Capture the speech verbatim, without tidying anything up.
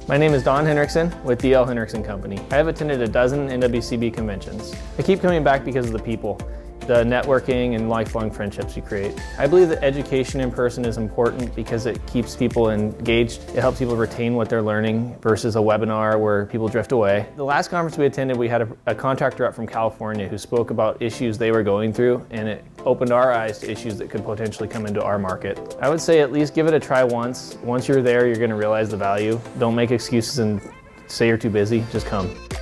My name is Don Henriksen with D L Henriksen Company. I have attended a dozen N W C B conventions. I keep coming back because of the people, the networking and lifelong friendships you create. I believe that education in person is important because it keeps people engaged. It helps people retain what they're learning versus a webinar where people drift away. The last conference we attended, we had a, a contractor up from California who spoke about issues they were going through, and it opened our eyes to issues that could potentially come into our market. I would say at least give it a try once. Once you're there, you're going to realize the value. Don't make excuses and say you're too busy, just come.